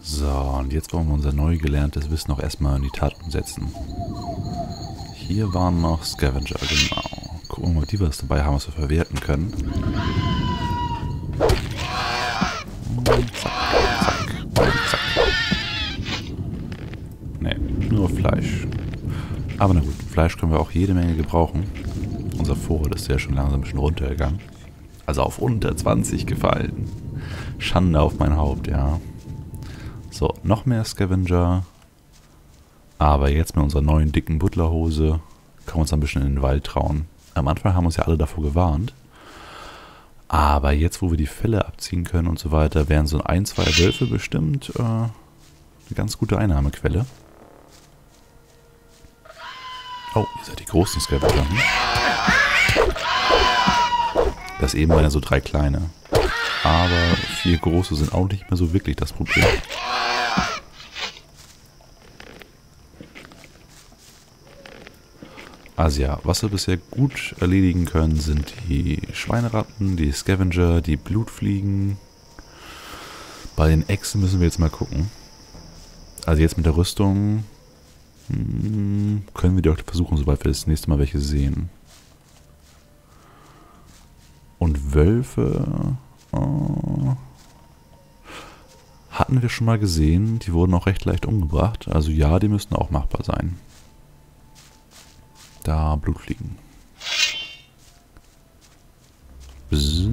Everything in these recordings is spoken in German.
So, und jetzt wollen wir unser neu gelerntes Wissen auch erstmal in die Tat umsetzen. Hier waren noch Scavenger, genau. Gucken wir mal, ob die was dabei haben, was wir verwerten können. Und zack, zack, zack. Ne, nur Fleisch. Aber na gut, Fleisch können wir auch jede Menge gebrauchen. Unser Vorrat ist ja schon langsam ein bisschen runtergegangen. Also auf unter 20 gefallen. Schande auf mein Haupt, ja. So, noch mehr Scavenger. Aber jetzt mit unserer neuen dicken Butlerhose können wir uns ein bisschen in den Wald trauen. Am Anfang haben uns ja alle davor gewarnt. Aber jetzt, wo wir die Felle abziehen können und so weiter, wären so ein, zwei Wölfe bestimmt eine ganz gute Einnahmequelle. Oh, ihr seid die großen Scavenger. Hm? Das eben waren ja so 3 kleine. Aber 4 große sind auch nicht mehr so wirklich das Problem. Also ja, was wir bisher gut erledigen können, sind die Schweineratten, die Scavenger, die Blutfliegen. Bei den Echsen müssen wir jetzt mal gucken. Also jetzt mit der Rüstung können wir die auch versuchen, sobald wir das nächste Mal welche sehen. Und Wölfe hatten wir schon mal gesehen. Die wurden auch recht leicht umgebracht. Also ja, die müssten auch machbar sein. Da Blutfliegen. Bzz.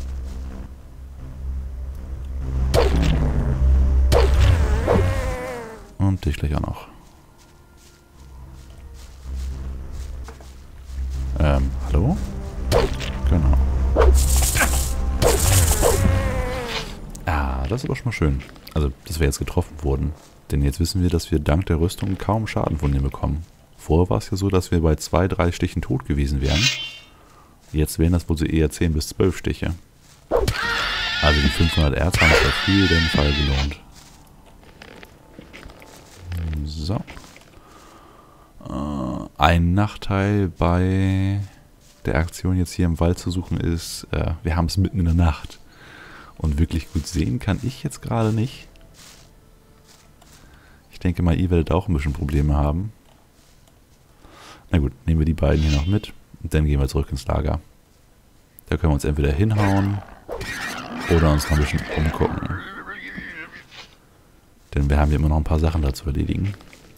Und dich gleich auch noch. Hallo? Genau. Ah, das ist aber schon mal schön. Also, dass wir jetzt getroffen wurden. Denn jetzt wissen wir, dass wir dank der Rüstung kaum Schaden von denen bekommen. Vorher war es ja so, dass wir bei 2, 3 Stichen tot gewesen wären. Jetzt wären das wohl so eher 10 bis 12 Stiche. Also die 500 Erz haben sich auf jeden Fall gelohnt. So. Ein Nachteil bei der Aktion jetzt hier im Wald zu suchen ist, wir haben es mitten in der Nacht. Und wirklich gut sehen kann ich jetzt gerade nicht. Ich denke mal, ihr werdet auch ein bisschen Probleme haben. Na gut, nehmen wir die beiden hier noch mit und dann gehen wir zurück ins Lager. Da können wir uns entweder hinhauen oder uns noch ein bisschen umgucken. Denn wir haben ja immer noch ein paar Sachen da zu erledigen.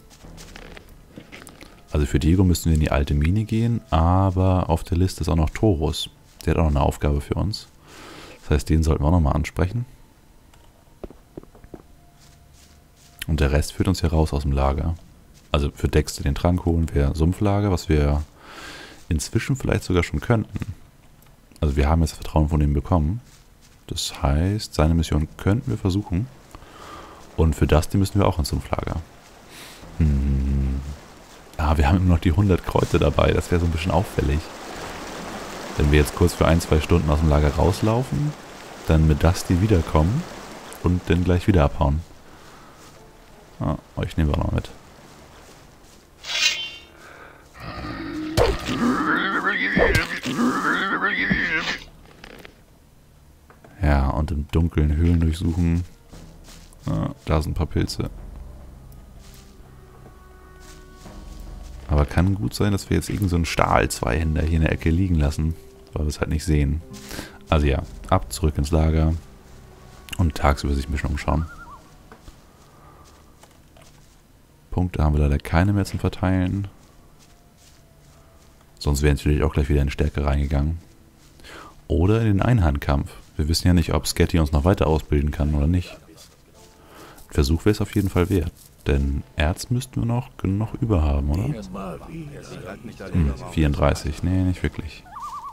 Also für Diego müssten wir in die alte Mine gehen, aber auf der Liste ist auch noch Torus. Der hat auch noch eine Aufgabe für uns. Das heißt, den sollten wir auch nochmal ansprechen. Und der Rest führt uns hier raus aus dem Lager. Also für Dexter den Trank holen wir Sumpflager, was wir inzwischen vielleicht sogar schon könnten. Also wir haben jetzt Vertrauen von ihm bekommen. Das heißt, seine Mission könnten wir versuchen. Und für das, die müssen wir auch ins Sumpflager. Ah, wir haben immer noch die 100 Kreuze dabei. Das wäre so ein bisschen auffällig. Wenn wir jetzt kurz für 1, 2 Stunden aus dem Lager rauslaufen, dann mit Dusty wiederkommen und dann gleich wieder abhauen. Ah, euch nehmen wir auch noch mit. Ja, und im dunklen Höhlen durchsuchen. Ah, da sind ein paar Pilze. Aber kann gut sein, dass wir jetzt irgend so einen Stahl-Zweihänder hier in der Ecke liegen lassen, weil wir es halt nicht sehen. Also ja, ab, zurück ins Lager und tagsüber sich ein bisschen umschauen. Punkte haben wir leider keine mehr zum Verteilen. Sonst wären es natürlich auch gleich wieder in Stärke reingegangen. Oder in den Einhandkampf. Wir wissen ja nicht, ob Sketty uns noch weiter ausbilden kann oder nicht. Ein Versuch wäre es auf jeden Fall wert. Denn Erz müssten wir noch genug über haben, oder? 34. Nee, nicht wirklich.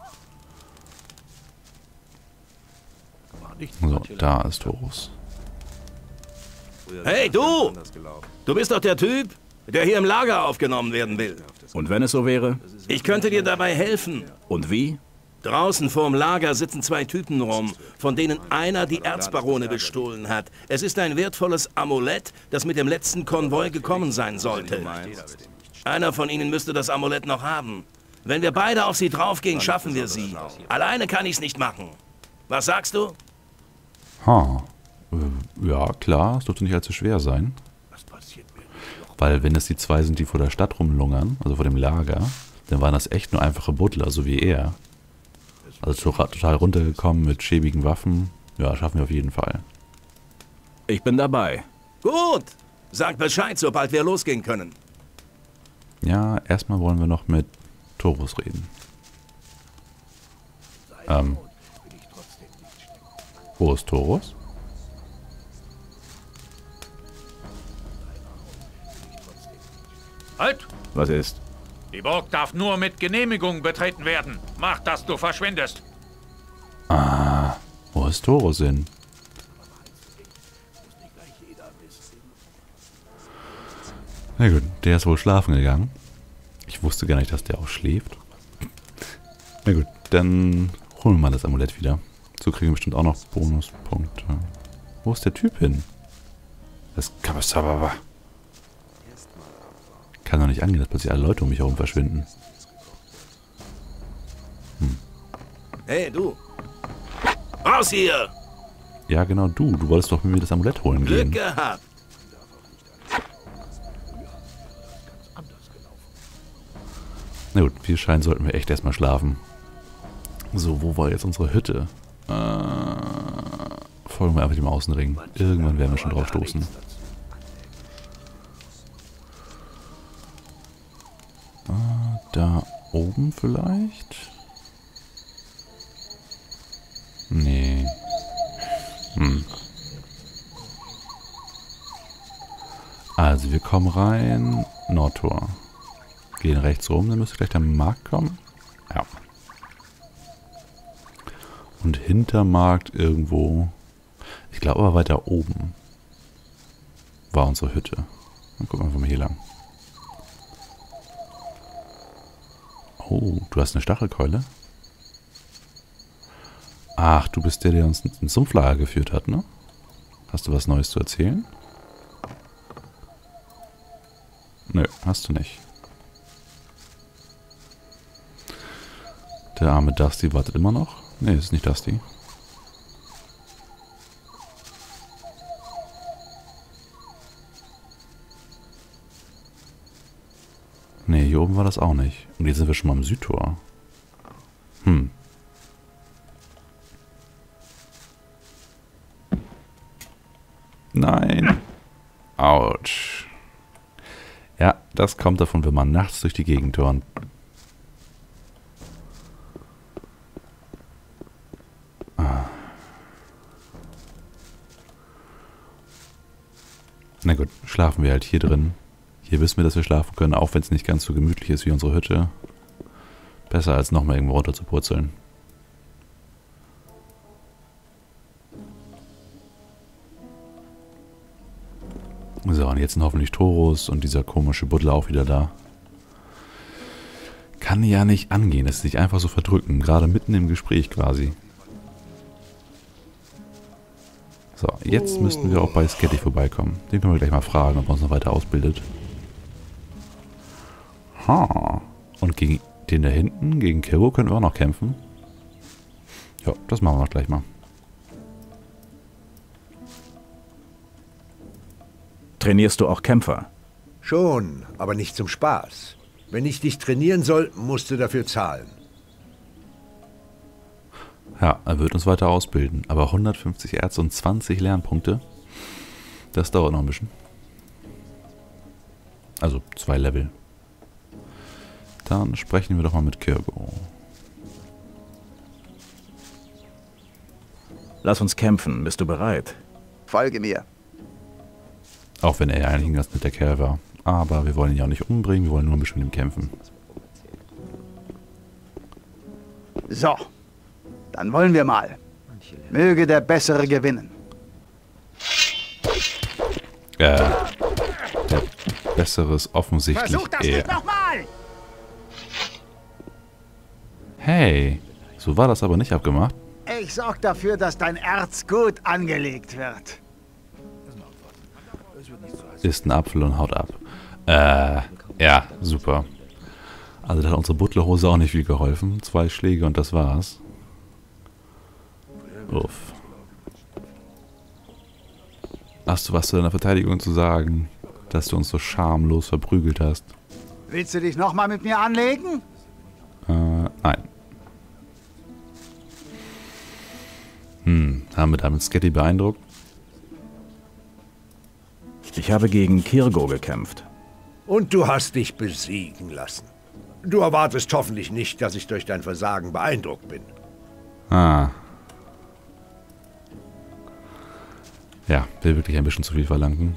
So, da ist Torus. Hey, du! Du bist doch der Typ, der hier im Lager aufgenommen werden will. Und wenn es so wäre? Ich könnte dir dabei helfen. Und wie? Draußen vorm Lager sitzen 2 Typen rum, von denen einer die Erzbarone bestohlen hat. Es ist ein wertvolles Amulett, das mit dem letzten Konvoi gekommen sein sollte. Einer von ihnen müsste das Amulett noch haben. Wenn wir beide auf sie draufgehen, schaffen wir sie. Alleine kann ich's nicht machen. Was sagst du? Ja, klar, es dürfte nicht allzu schwer sein. Weil wenn es die zwei sind, die vor der Stadt rumlungern, also vor dem Lager, dann waren das echt nur einfache Butler, so wie er. Also total runtergekommen mit schäbigen Waffen. Ja, schaffen wir auf jeden Fall. Ich bin dabei. Gut. Sag Bescheid, sobald wir losgehen können. Ja, erstmal wollen wir noch mit Torus reden. Wo ist Torus? Halt! Was ist? Die Burg darf nur mit Genehmigung betreten werden. Mach, dass du verschwindest. Ah, wo ist Torus hin? Na gut, der ist wohl schlafen gegangen. Ich wusste gar nicht, dass der auch schläft. Na gut, dann holen wir mal das Amulett wieder. So kriegen wir bestimmt auch noch Bonuspunkte. Wo ist der Typ hin? Das kann doch nicht angehen, dass plötzlich alle Leute um mich herum verschwinden. Hey, du. Raus hier! Ja, genau, du wolltest doch mit mir das Amulett holen Glück gehen. gehabt. Na gut, wie es scheint, sollten wir echt erstmal schlafen. So, wo war jetzt unsere Hütte? Folgen wir einfach dem Außenring. Irgendwann werden wir schon drauf stoßen. Da oben vielleicht? Nee. Also, wir kommen rein. Nordtor. Gehen rechts rum, dann müsste gleich der Markt kommen. Ja. Und hinter Markt irgendwo. Ich glaube aber weiter oben war unsere Hütte. Dann gucken wir einfach mal hier lang. Oh, du hast eine Stachelkeule? Ach, du bist der uns ins Sumpflager geführt hat, ne? Hast du was Neues zu erzählen? Nö, hast du nicht. Der arme Dusty wartet immer noch. Ne, ist nicht Dusty. Ne, hier oben war das auch nicht. Und jetzt sind wir schon mal am Südtor. Nein. Autsch. Ja, das kommt davon, wenn man nachts durch die Gegend turnt. Na gut, schlafen wir halt hier drin. Hier wissen wir, dass wir schlafen können, auch wenn es nicht ganz so gemütlich ist wie unsere Hütte. Besser als nochmal irgendwo runter zu purzeln. So, und jetzt sind hoffentlich Torus und dieser komische Buddler auch wieder da. Kann ja nicht angehen, dass sie sich einfach so verdrücken, gerade mitten im Gespräch quasi. So, jetzt müssten wir auch bei Sketty vorbeikommen. Den können wir gleich mal fragen, ob er uns noch weiter ausbildet. Ha. Und gegen den da hinten, gegen Kiro, können wir auch noch kämpfen. Ja, das machen wir noch gleich mal. Trainierst du auch Kämpfer? Schon, aber nicht zum Spaß. Wenn ich dich trainieren soll, musst du dafür zahlen. Ja, er wird uns weiter ausbilden. Aber 150 Erz und 20 Lernpunkte, das dauert noch ein bisschen. Also 2 Level. Dann sprechen wir doch mal mit Kirgo. Lass uns kämpfen. Bist du bereit? Folge mir. Auch wenn er ja eigentlich ein ganz netter Kerl war. Aber wir wollen ihn ja auch nicht umbringen, wir wollen nur ein bisschen mit ihm kämpfen. So, dann wollen wir mal. Möge der Bessere gewinnen. Der Bessere ist offensichtlich Versuch das er. nicht nochmal! Hey, so war das aber nicht abgemacht. Ich sorg dafür, dass dein Erz gut angelegt wird. Isst ein Apfel und haut ab. Ja, super. Also da hat unsere Butlerhose auch nicht viel geholfen. 2 Schläge und das war's. Uff. Hast du was zu deiner Verteidigung zu sagen, dass du uns so schamlos verprügelt hast? Willst du dich nochmal mit mir anlegen? Nein. Haben wir damit Sketty beeindruckt? Ich habe gegen Kirgo gekämpft. Und du hast dich besiegen lassen. Du erwartest hoffentlich nicht, dass ich durch dein Versagen beeindruckt bin. Ah. Ja, will wirklich ein bisschen zu viel verlangen.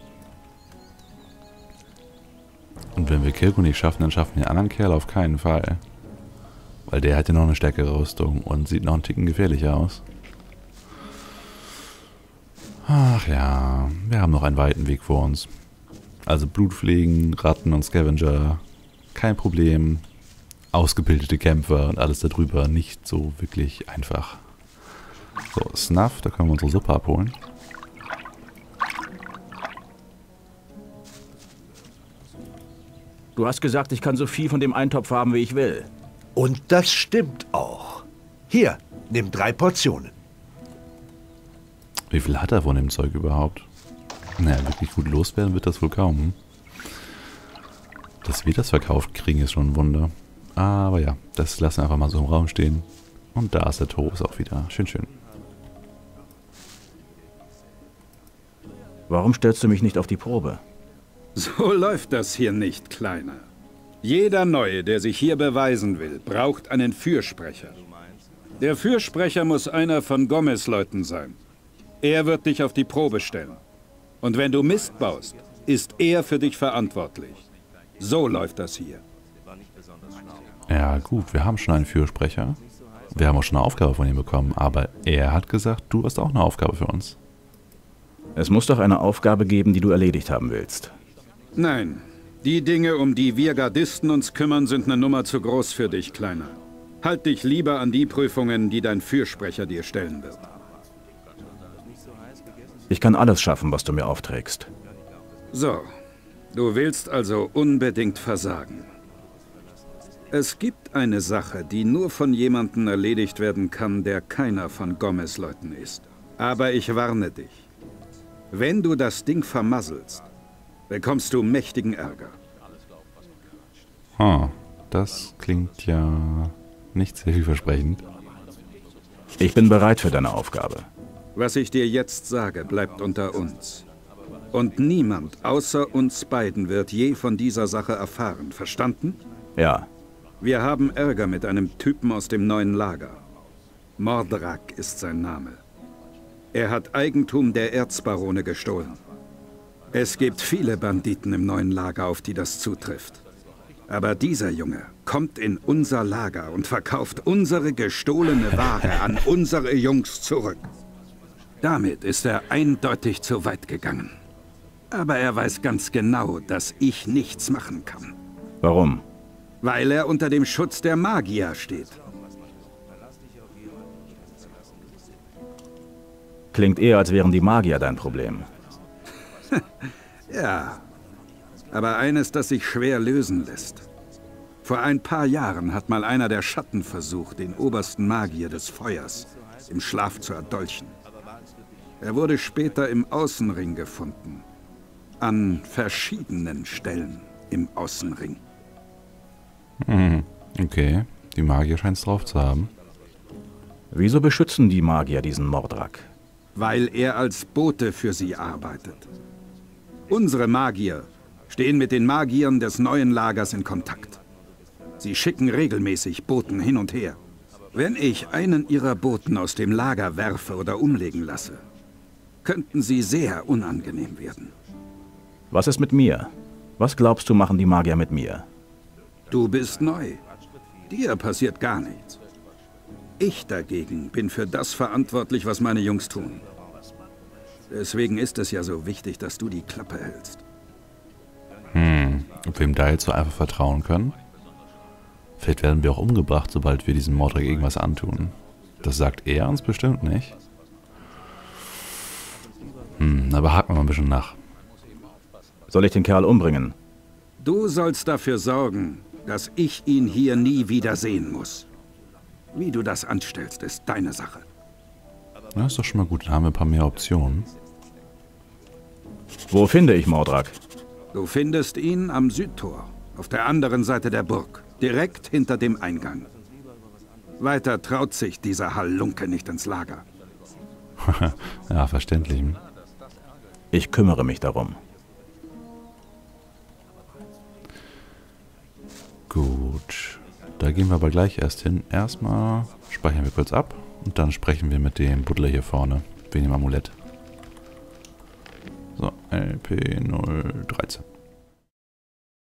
Und wenn wir Kirgo nicht schaffen, dann schaffen wir den anderen Kerl auf keinen Fall. Weil der hat ja noch eine stärkere Rüstung und sieht noch einen Ticken gefährlicher aus. Ach ja, wir haben noch einen weiten Weg vor uns. Also Blutpflegen, Ratten und Scavenger, kein Problem. Ausgebildete Kämpfer und alles darüber nicht so wirklich einfach. So, Snuff, da können wir unsere Suppe abholen. Du hast gesagt, ich kann so viel von dem Eintopf haben, wie ich will. Und das stimmt auch. Hier, nimm 3 Portionen. Wie viel hat er von dem Zeug überhaupt? Naja, wirklich gut loswerden wird das wohl kaum. Dass wir das verkauft kriegen, ist schon ein Wunder. Aber ja, das lassen wir einfach mal so im Raum stehen. Und da ist der Toast auch wieder. Schön, schön. Warum stellst du mich nicht auf die Probe? So läuft das hier nicht, Kleiner. Jeder Neue, der sich hier beweisen will, braucht einen Fürsprecher. Der Fürsprecher muss einer von Gomez-Leuten sein. Er wird dich auf die Probe stellen. Und wenn du Mist baust, ist er für dich verantwortlich. So läuft das hier. Ja gut, wir haben schon einen Fürsprecher. Wir haben auch schon eine Aufgabe von ihm bekommen. Aber er hat gesagt, du hast auch eine Aufgabe für uns. Es muss doch eine Aufgabe geben, die du erledigt haben willst. Nein, die Dinge, um die wir Gardisten uns kümmern, sind eine Nummer zu groß für dich, Kleiner. Halt dich lieber an die Prüfungen, die dein Fürsprecher dir stellen wird. Ich kann alles schaffen, was du mir aufträgst. So, du willst also unbedingt versagen. Es gibt eine Sache, die nur von jemandem erledigt werden kann, der keiner von Gomez-Leuten ist. Aber ich warne dich. Wenn du das Ding vermasselst, bekommst du mächtigen Ärger. Das klingt ja nicht sehr vielversprechend. Ich bin bereit für deine Aufgabe. Was ich dir jetzt sage, bleibt unter uns. Und niemand außer uns beiden wird je von dieser Sache erfahren. Verstanden? Ja. Wir haben Ärger mit einem Typen aus dem neuen Lager. Mordrak ist sein Name. Er hat Eigentum der Erzbarone gestohlen. Es gibt viele Banditen im neuen Lager, auf die das zutrifft. Aber dieser Junge kommt in unser Lager und verkauft unsere gestohlene Ware an unsere Jungs zurück. Damit ist er eindeutig zu weit gegangen. Aber er weiß ganz genau, dass ich nichts machen kann. Warum? Weil er unter dem Schutz der Magier steht. Klingt eher, als wären die Magier dein Problem. Ja, aber eines, das sich schwer lösen lässt. Vor ein paar Jahren hat mal einer der Schatten versucht, den obersten Magier des Feuers im Schlaf zu erdolchen. Er wurde später im Außenring gefunden. An verschiedenen Stellen im Außenring. Okay, die Magier scheint es drauf zu haben. Wieso beschützen die Magier diesen Mordrak? Weil er als Bote für sie arbeitet. Unsere Magier stehen mit den Magiern des neuen Lagers in Kontakt. Sie schicken regelmäßig Boten hin und her. Wenn ich einen ihrer Boten aus dem Lager werfe oder umlegen lasse, könnten sie sehr unangenehm werden. Was ist mit mir? Was glaubst du, machen die Magier mit mir? Du bist neu. Dir passiert gar nichts. Ich dagegen bin für das verantwortlich, was meine Jungs tun. Deswegen ist es ja so wichtig, dass du die Klappe hältst. Ob wir ihm da jetzt so einfach vertrauen können? Vielleicht werden wir auch umgebracht, sobald wir diesem Mordrak irgendwas antun. Das sagt er uns bestimmt nicht. Aber haken wir mal ein bisschen nach. Soll ich den Kerl umbringen? Du sollst dafür sorgen, dass ich ihn hier nie wieder sehen muss. Wie du das anstellst, ist deine Sache. Na, ist doch schon mal gut. Dann haben wir ein paar mehr Optionen. Wo finde ich Mordrak? Du findest ihn am Südtor, auf der anderen Seite der Burg, direkt hinter dem Eingang. Weiter traut sich dieser Halunke nicht ins Lager. Ja, verständlich. Ich kümmere mich darum. Gut, da gehen wir aber gleich erst hin. Erstmal speichern wir kurz ab und dann sprechen wir mit dem Buddler hier vorne, wegen dem Amulett. So, LP013.